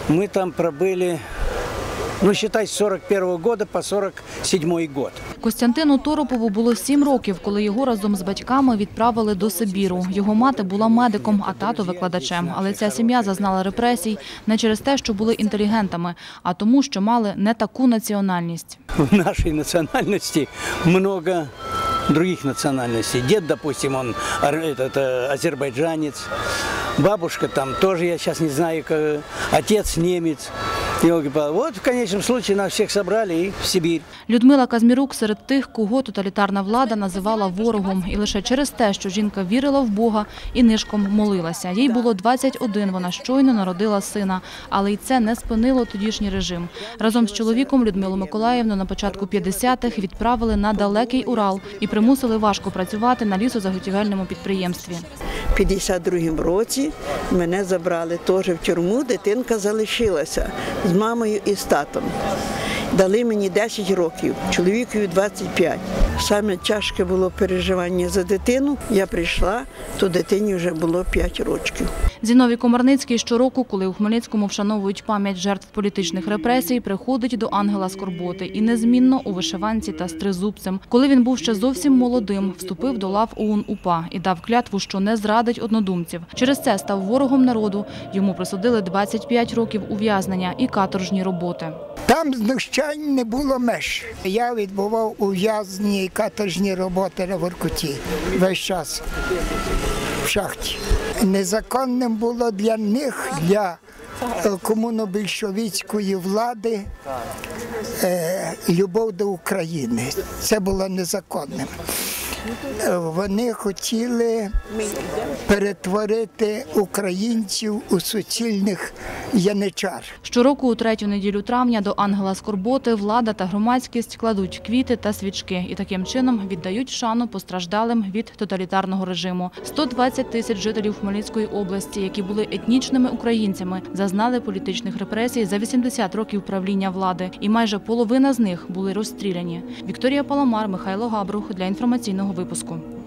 Мы там пробыли, ну, считай, с 41-го года по 47-й год. Костянтину Торопову було 7 років, коли його разом з батьками відправили до Сибіру. Його мати була медиком, а тато – викладачем. Але ця сім'я зазнала репресій не через те, що були інтелігентами, а тому, що мали не таку національність. В нашей национальности много других национальностей. Дед, допустим, он азербайджанец, бабушка там тоже, я сейчас не знаю, отец немец. И он говорит, вот в конечном случае нас всех собрали и в Сибирь. Людмила Казмірук серед тих, кого тоталітарна влада називала ворогом. І лише через те, що жінка вірила в Бога і нишком молилася. Їй було 21, вона щойно народила сина. Але й це не спинило тодішній режим. Разом з чоловіком Людмилу Миколаївну на початку 50-х відправили на далекий Урал і примусили важко працювати на лісозаготівельному підприємстві. У 52-му році мене забрали теж в тюрму, дитинка залишилася з мамою і з татом. Дали мені 10 років, чоловікові 25. Саме тяжке було переживання за дитину. Я прийшла, то дитині вже було 5 років. Зіновій Комарницький щороку, коли у Хмельницькому вшановують пам'ять жертв політичних репресій, приходить до ангела скорботи і незмінно у вишиванці та з тризубцем. Коли він був ще зовсім молодим, вступив до лав ОУН-УПА і дав клятву, що не зрадить однодумців. Через це став ворогом народу. Йому присудили 25 років ув'язнення і каторжні роботи. Там знущань не було меж. Я відбував ув'язнені і каторжні роботи на Воркуті весь час в шахті. Незаконним було для них, для комуно-більшовицької влади, любов до України. Це було незаконним. Вони хотіли перетворити українців у суцільних яничар. Щороку у третю неділю травня до ангела скорботи влада та громадськість кладуть квіти та свічки і таким чином віддають шану постраждалим від тоталітарного режиму. 120 тисяч жителів Хмельницької області, які були етнічними українцями, зазнали політичних репресій за 80 років правління влади. І майже половина з них були розстріляні. Вікторія Паламар, Михайло Габрух для інформаційного випуску.